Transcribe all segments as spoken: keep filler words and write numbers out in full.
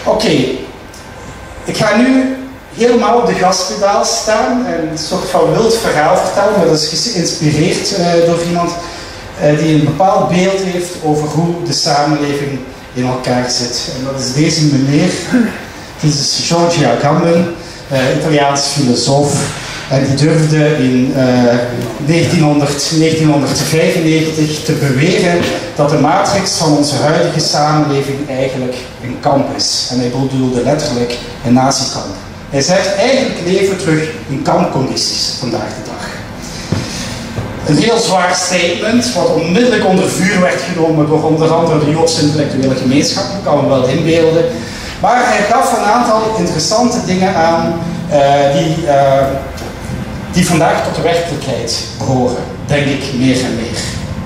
Oké, okay. Ik ga nu helemaal op de gaspedaal staan en een soort van wild verhaal vertellen, maar dat is geïnspireerd uh, door iemand uh, die een bepaald beeld heeft over hoe de samenleving in elkaar zit. En dat is deze meneer, dit is Giorgio Agamben, uh, Italiaans filosoof. En die durfde in uh, negentienhonderd, negentienhonderdvijfennegentig te beweren dat de matrix van onze huidige samenleving eigenlijk een kamp is. En hij bedoelde letterlijk een nazi-kamp. Hij zegt eigenlijk leven terug in kampcondities vandaag de dag. Een heel zwaar statement, wat onmiddellijk onder vuur werd genomen door onder andere de Joodse intellectuele gemeenschap. Ik kan me wel inbeelden. Maar hij gaf een aantal interessante dingen aan uh, die... Uh, die vandaag tot de werkelijkheid behoren, denk ik meer en meer.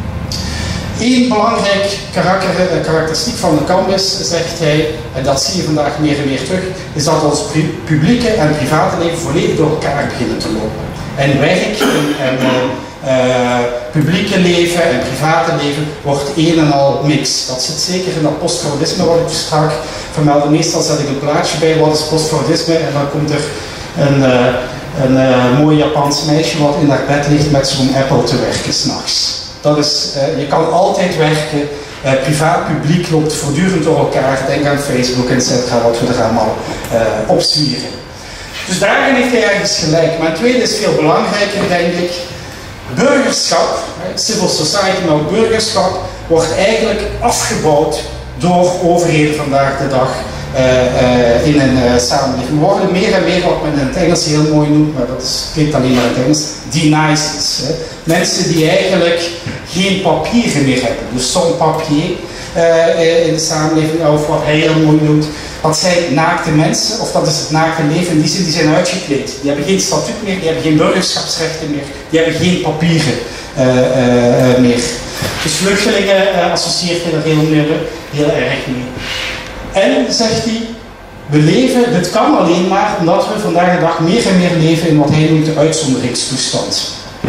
Eén belangrijk karakter, karakteristiek van de kamp is, zegt hij, en dat zie je vandaag meer en meer terug, is dat ons publieke en private leven volledig door elkaar beginnen te lopen. En werk en, en uh, publieke leven en private leven wordt een en al mix. Dat zit zeker in dat postfeudalisme wat ik strak vermeldde. Meestal zet ik een plaatje bij wat is postfeudalisme en dan komt er een... Uh, Een uh, mooi Japans meisje wat in haar bed ligt met zo'n Apple te werken s'nachts. Dat is, uh, je kan altijd werken, uh, privaat publiek loopt voortdurend door elkaar. Denk aan Facebook, et cetera, wat we er allemaal uh, opzwieren. Dus daarin heeft hij ergens gelijk. Maar een tweede is veel belangrijker, denk ik. Burgerschap, civil society, maar ook burgerschap, wordt eigenlijk afgebouwd door overheden vandaag de dag. Uh, uh, in een uh, samenleving. We worden meer en meer wat men in het Engels heel mooi noemt, maar dat is, klinkt alleen maar in het Engels, denies. Mensen die eigenlijk geen papieren meer hebben. Dus sans papier uh, in de samenleving, of wat hij heel mooi noemt. Dat zijn naakte mensen, of dat is het naakte leven, in die zin die zijn uitgekleed. Die hebben geen statuut meer, die hebben geen burgerschapsrechten meer, die hebben geen papieren uh, uh, meer. Dus vluchtelingen uh, associeert hij er heel, heel erg mee. En, zegt hij, we leven, dit kan alleen maar omdat we vandaag de dag meer en meer leven in wat hij noemt de uitzonderingstoestand.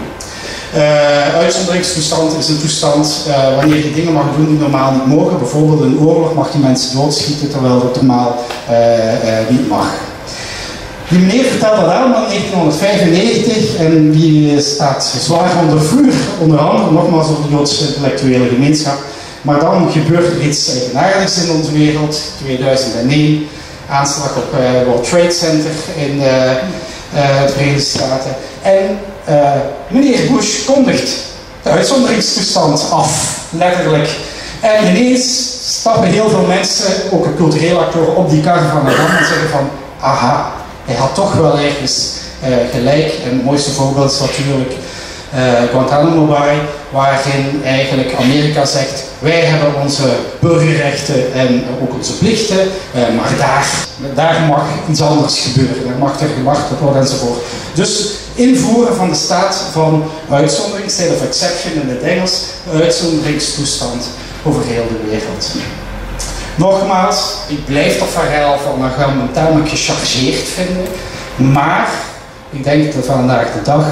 Uh, uitzonderingstoestand is een toestand uh, wanneer je dingen mag doen die normaal niet mogen. Bijvoorbeeld in oorlog mag je mensen doodschieten terwijl dat normaal uh, uh, niet mag. Die meneer vertelt dat allemaal in negentienhonderdvijfennegentig en die staat zwaar onder vuur, onder andere nogmaals door de Joodse intellectuele gemeenschap. Maar dan gebeurt er iets eigenaardigs in onze wereld. tweeduizend één, aanslag op het uh, World Trade Center in uh, uh, de Verenigde Staten. En uh, meneer Bush kondigt de uitzonderingstoestand af, letterlijk. En ineens stappen heel veel mensen, ook een culturele actoren, op die kar van de hand en zeggen van, aha, hij had toch wel ergens uh, gelijk. En het mooiste voorbeeld is natuurlijk uh, Guantanamo Bay, waarin eigenlijk Amerika zegt, wij hebben onze burgerrechten en ook onze plichten, uh, maar daar, daar mag iets anders gebeuren, daar mag er gewacht worden enzovoort. Dus invoeren van de staat van uitzondering, state of exception in het Engels, uitzonderingstoestand over heel de wereld. Nogmaals, ik blijf dat verhaal van Agamben tamelijk gechargeerd vinden, maar ik denk dat vandaag de dag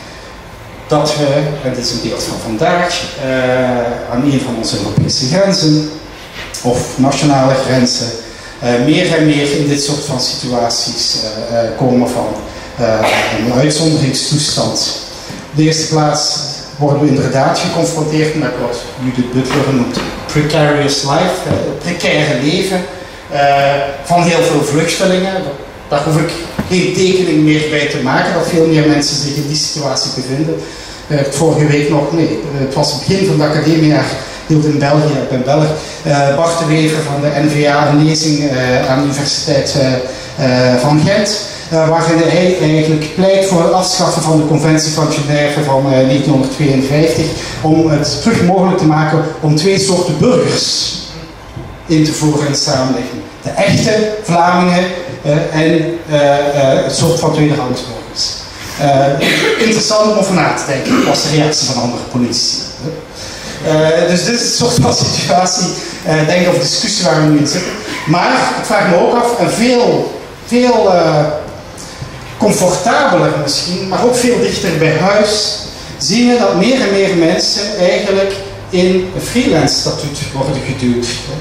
dat we, en dit is een beeld van vandaag, uh, aan een van onze Europese grenzen of nationale grenzen, uh, meer en meer in dit soort van situaties uh, uh, komen van uh, een uitzonderingstoestand. Op de eerste plaats worden we inderdaad geconfronteerd met wat Judith Butler noemt precarious life, uh, het precaire leven uh, van heel veel vluchtelingen. Daar hoef ik geen tekening meer bij te maken dat veel meer mensen zich in die situatie bevinden. Uh, vorige week nog, nee, uh, het was het begin van de academiejaar, hield in België, ik ben Belg, uh, Bart de Wever van de N V A een lezing uh, aan de Universiteit uh, uh, van Gent, uh, waarin hij eigenlijk pleit voor het afschaffen van de Conventie van Genève van uh, negentienhonderdtweeënvijftig, om het terug mogelijk te maken om twee soorten burgers in te voeren in de samenleving. De echte Vlamingen uh, en uh, uh, het soort van tweederangs burgers. Uh, interessant om over na te denken, was de reactie van andere politici. Uh, dus dit is een soort van situatie, uh, denk ik, of discussie waar we nu in zitten. Maar ik vraag me ook af, en veel, veel uh, comfortabeler misschien, maar ook veel dichter bij huis, zien we dat meer en meer mensen eigenlijk in een freelance statuut worden geduwd.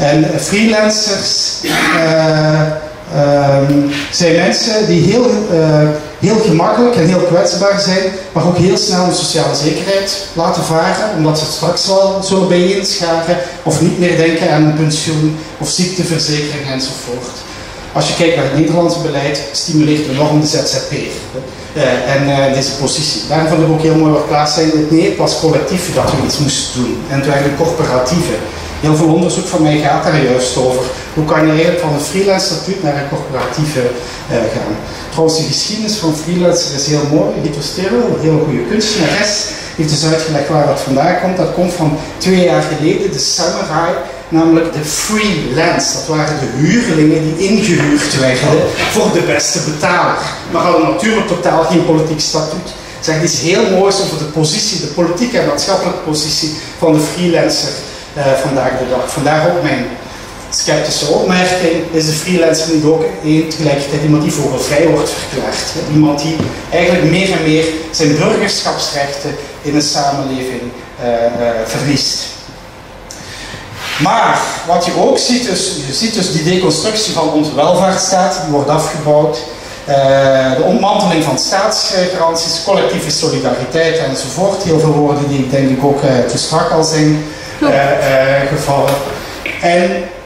En freelancers uh, um, zijn mensen die heel, uh, heel gemakkelijk en heel kwetsbaar zijn, maar ook heel snel hun sociale zekerheid laten varen, omdat ze straks wel zullen bijeenscharen of niet meer denken aan een pensioen of ziekteverzekering enzovoort. Als je kijkt naar het Nederlandse beleid, stimuleert enorm de Z Z P'er uh, en uh, deze positie. Daarom vond ik ook heel mooi wat Klaas zei, nee, het was collectief dat we iets moesten doen en het waren corporatieven. Heel veel onderzoek van mij gaat daar juist over. Hoe kan je eigenlijk van een freelance statuut naar een corporatieve uh, gaan? Trouwens, de geschiedenis van freelancer is heel mooi. Rita Sterwel, een hele goede kunstenares, heeft dus uitgelegd waar dat vandaan komt. Dat komt van twee jaar geleden, de samurai, namelijk de freelance. Dat waren de huurlingen die ingehuurd werden voor de beste betaler. Maar hadden natuurlijk totaal geen politiek statuut. Het zegt iets heel moois over de positie, de politieke en maatschappelijke positie van de freelancer. Uh, vandaag de dag. Vandaar ook mijn sceptische opmerking, is de freelancer niet ook tegelijkertijd iemand die vogelvrij wordt verklaard. Hè? Iemand die eigenlijk meer en meer zijn burgerschapsrechten in een samenleving uh, uh, verliest. Maar wat je ook ziet, dus, je ziet dus die deconstructie van onze welvaartsstaat, die wordt afgebouwd. Uh, de ontmanteling van staatsgaranties, collectieve solidariteit enzovoort. Heel veel woorden die ik denk ik ook uh, te strak al zijn uh, uh, gevallen. En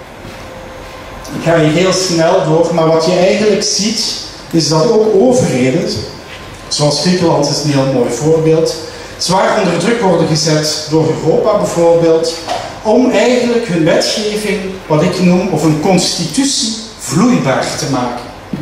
ik ga hier heel snel door, maar wat je eigenlijk ziet, is dat ook overheden, zoals Griekenland is een heel mooi voorbeeld, zwaar onder druk worden gezet door Europa bijvoorbeeld, om eigenlijk hun wetgeving, wat ik noem, of een constitutie, vloeibaar te maken.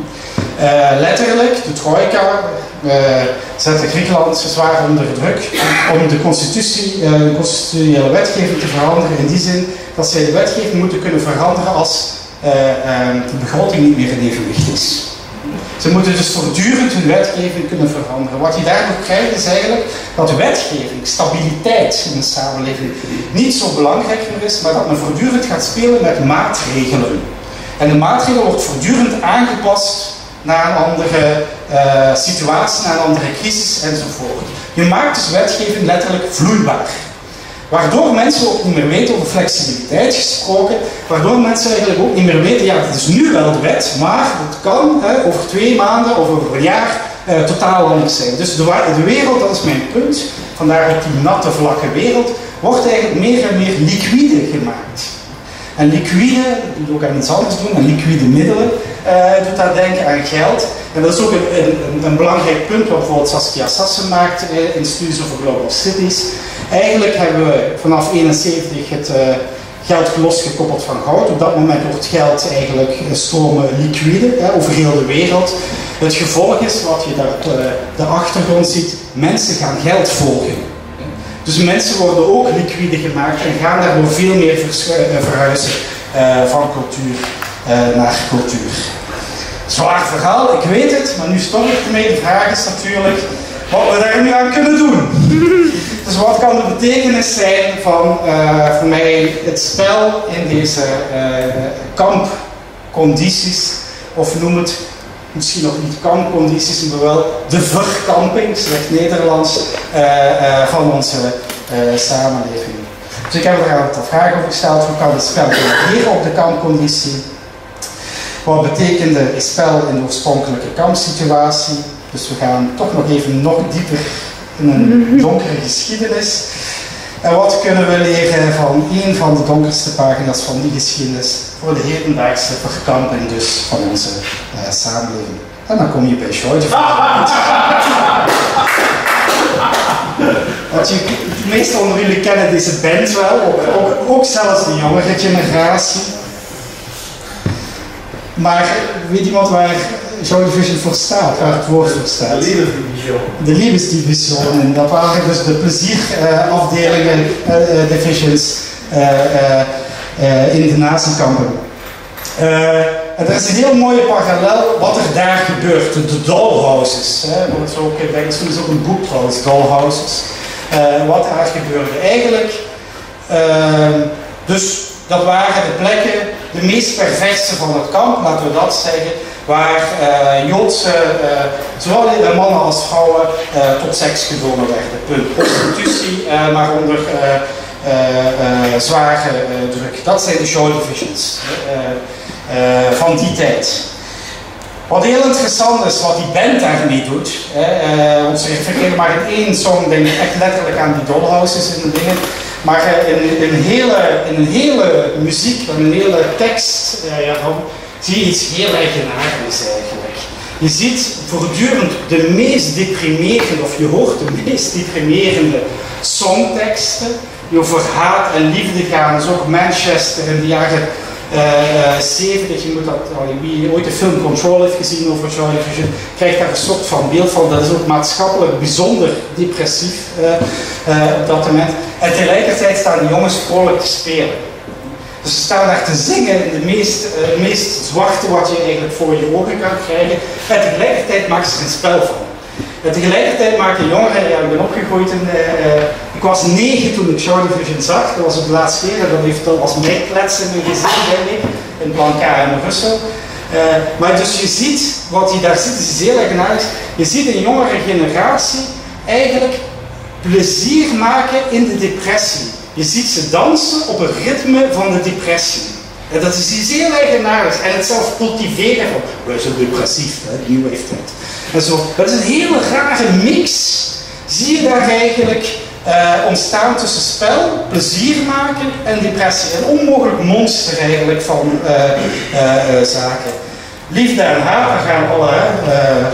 Uh, letterlijk, de trojka uh, zette Griekenland zwaar onder druk om de constitutie, uh, de constitutionele wetgeving te veranderen, in die zin dat zij de wetgeving moeten kunnen veranderen als uh, uh, de begroting niet meer in evenwicht is. Ze moeten dus voortdurend hun wetgeving kunnen veranderen. Wat je daardoor krijgt is eigenlijk dat wetgeving, stabiliteit in de samenleving niet zo belangrijk meer is, maar dat men voortdurend gaat spelen met maatregelen. En de maatregel wordt voortdurend aangepast naar een andere uh, situatie, naar een andere crisis enzovoort. Je maakt dus wetgeving letterlijk vloeibaar. Waardoor mensen ook niet meer weten, over flexibiliteit gesproken, waardoor mensen eigenlijk ook niet meer weten, ja, het is nu wel de wet, maar het kan hè, over twee maanden of over een jaar uh, totaal anders zijn. Dus de, de wereld, dat is mijn punt, vandaar ook die natte vlakke wereld, wordt eigenlijk meer en meer liquide gemaakt. En liquide, dat doet ook aan iets anders doen, aan liquide middelen, uh, doet dat denken aan geld. En dat is ook een, een, een belangrijk punt wat bijvoorbeeld Saskia Sassen maakt uh, in studies over global cities. Eigenlijk hebben we vanaf eenenzeventig het uh, geld losgekoppeld van goud. Op dat moment wordt geld eigenlijk stromen liquide uh, over heel de wereld. Het gevolg is, wat je daar op uh, de achtergrond ziet, mensen gaan geld volgen. Dus mensen worden ook liquide gemaakt en gaan daardoor veel meer verhuizen uh, van cultuur uh, naar cultuur. Zwaar verhaal, ik weet het, maar nu stop ik ermee. De vraag is natuurlijk wat we daar nu aan kunnen doen. Dus wat kan de betekenis zijn van uh, voor mij het spel in deze uh, kampcondities, of noem het misschien nog niet kampcondities, maar wel de verkamping, slecht Nederlands, uh, uh, van onze uh, samenleving. Dus ik heb er een aantal vragen over gesteld. Hoe kan het spel reageren op de kampconditie? Wat betekende het spel in de oorspronkelijke kampsituatie? Dus we gaan toch nog even nog dieper in een donkere geschiedenis. En wat kunnen we leren van een van de donkerste pagina's van die geschiedenis voor de hedendaagse verkamping dus van onze uh, samenleving? En dan kom je bij George. Want je, de meesten onder jullie kennen deze band wel, ook, ook, ook zelfs de jongere generatie. Maar weet iemand waar Joy Division voor staat, waar het woord voor staat? De Liebesdivision. De Liebesdivision. En dat waren dus de plezierafdelingen, uh, uh, divisions uh, uh, uh, in de nazikampen. Uh, en er is een heel mooie parallel wat er daar gebeurt, de dollhouses. Hè. Dat is ook, ik denk, dat is ook een boek trouwens, dollhouses. Uh, wat daar gebeurde. Eigenlijk, uh, dus dat waren de plekken, de meest perverse van het kamp, laten we dat zeggen, waar uh, Joodse, uh, zowel mannen als vrouwen, uh, tot seks gedwongen werden. Punt. Prostitutie, uh, maar onder uh, uh, uh, zware uh, druk. Dat zijn de show divisions uh, uh, van die tijd. Wat heel interessant is, wat die band daarmee doet, uh, want ze refereren maar in één song, denk ik echt letterlijk aan die dollhouses en de dingen. Maar uh, in, in, een hele, in een hele muziek, in een hele tekst, uh, ja, zie je iets heel eigenaardigs eigenlijk. Je ziet voortdurend de meest deprimerende, of je hoort de meest deprimerende songteksten die over haat en liefde gaan. Dus ook Manchester in de jaren zeventig, uh, je moet dat, wie ooit de film Control heeft gezien over Joy Division, krijgt daar een soort van beeld van. Dat is ook maatschappelijk bijzonder depressief uh, uh, op dat moment. En tegelijkertijd staan die jongens vrolijk te spelen. Dus ze staan daar te zingen in de meest, uh, meest zwarte wat je eigenlijk voor je ogen kan krijgen. En tegelijkertijd maken ze er een spel van. En tegelijkertijd maken jongeren, ja, ik ben opgegroeid in, uh, uh, ik was negen toen ik Joy Division zag, dat was op de laatste keer, en dat heeft al als mij kletsen in mijn gezin, denk ik, in Blanca en Brussel. Uh, maar dus je ziet, wat je daar ziet, is heel eigenaardig, je ziet een jongere generatie eigenlijk plezier maken in de depressie. Je ziet ze dansen op het ritme van de depressie. En dat is iets heel eigenaardigs. En het zelf cultiveren van, wij zijn depressief, hè, de nieuwe heeft het. En zo. Dat is een hele rare mix. Zie je daar eigenlijk uh, ontstaan tussen spel, plezier maken en depressie. Een onmogelijk monster eigenlijk van uh, uh, uh, zaken. Liefde en haat, daar gaan alle, uh,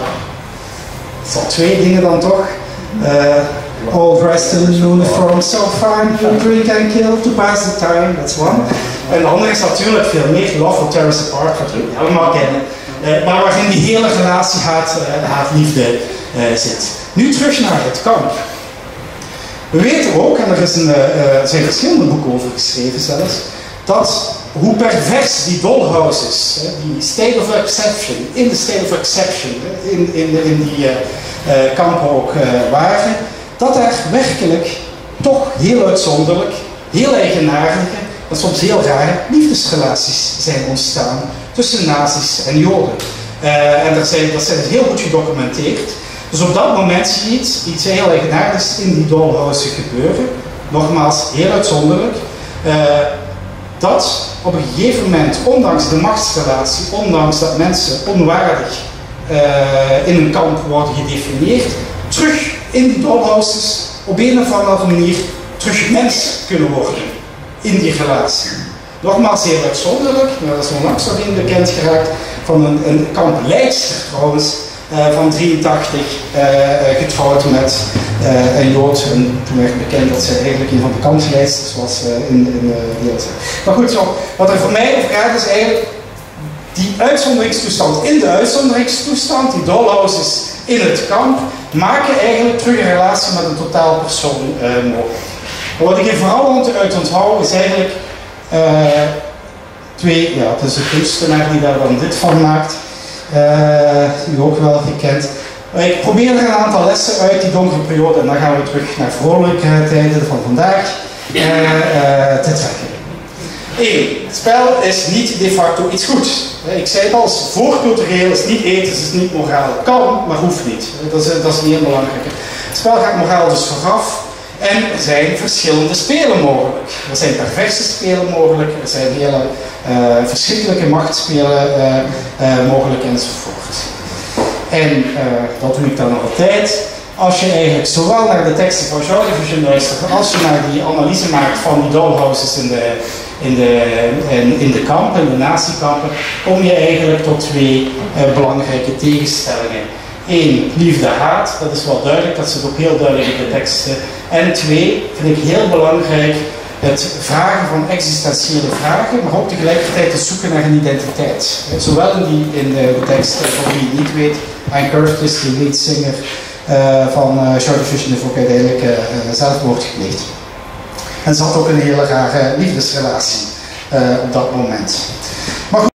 het zijn twee dingen dan toch. Uh, All dressed in uniform, so fine, you drink and kill to pass the time, that's one. En de andere is natuurlijk veel meer Love Will Tear Us Apart, wat we allemaal kennen. Uh, maar waarin die hele relatie haat, uh, haat-liefde uh, zit. Nu terug naar het kamp. We weten ook, en er is een, uh, zijn verschillende boeken over geschreven zelfs, dat hoe pervers die dollhouse is, uh, die state of exception, in de state of exception, uh, in, in, in die uh, uh, kampen ook uh, waren, dat er werkelijk toch heel uitzonderlijk, heel eigenaardige en soms heel rare liefdesrelaties zijn ontstaan tussen nazi's en joden. Uh, en dat zijn, dat zijn heel goed gedocumenteerd. Dus op dat moment zie je iets, iets heel eigenaardigs in die dollhouse gebeuren. Nogmaals, heel uitzonderlijk. Uh, dat op een gegeven moment, ondanks de machtsrelatie, ondanks dat mensen onwaardig uh, in een kamp worden gedefinieerd, terug in die dollhouses op een of andere manier terug mens kunnen worden in die relatie. Nogmaals heel uitzonderlijk, maar dat is onlangs nog in bekend geraakt van een, een kampleidster trouwens, uh, van drieëntachtig, uh, getrouwd met uh, een Jood. En toen werd bekend dat ze eigenlijk een van de kampleidsters was uh, in, in uh, de wereld. Maar goed, zo, wat er voor mij over gaat is eigenlijk die uitzonderingstoestand in de uitzonderingstoestand, die dollhouses in het kamp, maken eigenlijk terug een relatie met een totaal persoon uh, mogelijk. Maar wat ik hier vooral uit onthoud is eigenlijk uh, twee, ja, het is een kunstenaar die daar dan dit van maakt, uh, u ook wel gekend. Maar ik probeer er een aantal lessen uit die donkere periode, en dan gaan we terug naar vrolijke tijden van vandaag, uh, uh, te trekken. Eén, het spel is niet de facto iets goeds. Ik zei het al, voorcultureel is niet ethisch, is niet moraal. Kan, maar hoeft niet. Dat is, dat is niet heel belangrijk. Het spel gaat moraal dus vooraf. En er zijn verschillende spelen mogelijk. Er zijn perverse spelen mogelijk, er zijn hele uh, verschrikkelijke machtsspelen uh, uh, mogelijk enzovoort. En uh, dat doe ik dan altijd. Als je eigenlijk zowel naar de teksten van Joy Division luistert, als je naar die analyse maakt van die dollhouses in de, in de, in, in de kampen, in de nazi-kampen, kom je eigenlijk tot twee uh, belangrijke tegenstellingen. Eén, liefde-haat, dat is wel duidelijk, dat zit ook heel duidelijk in de teksten. En twee, vind ik heel belangrijk, het vragen van existentiële vragen, maar ook tegelijkertijd het zoeken naar een identiteit. Zowel in, die, in de, de tekst, voor wie het niet weet, Ann Curtis, die leadzanger uh, van uh, Joy Division, heeft ook uiteindelijk uh, zelfmoord gepleegd. En ze had ook een hele rare liefdesrelatie uh, op dat moment. Maar goed.